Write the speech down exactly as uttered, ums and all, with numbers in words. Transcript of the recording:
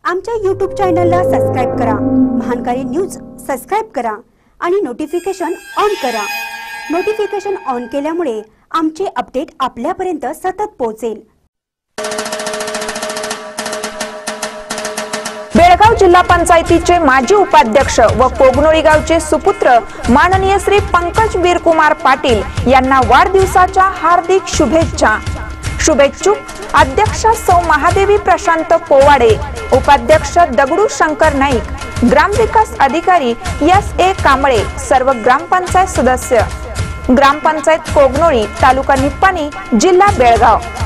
आमच्या यूट्यूब चॅनलला सबस्क्राइब करा, महानकारी न्यूज सबस्क्राइब करा आणि नोटिफिकेशन ऑन करा। नोटिफिकेशन ऑन केल्यामुळे आमचे अपडेट आपल्यापर्यंत सतत पोहोचेल। बेळगाव जिल्हा पंचायतीचे माजी उपाध्यक्ष व कोगनोळी गावचे सुपुत्र माननीय श्री पंकज वीरकुमार पाटील यांना वाढदिवसाच्या हार्दिक शुभेच्छा। शुभेच्छुक अध्यक्ष सौ महादेवी प्रशांत पोवाडे, उपाध्यक्ष दगडू शंकर नाईक, ग्रामविकास अधिकारी एस ए कांबळे, सर्व ग्रामपंचायत सदस्य, ग्रामपंचायत कोगनोळी, तालुका निप्पाणी, जिल्हा बेळगाव।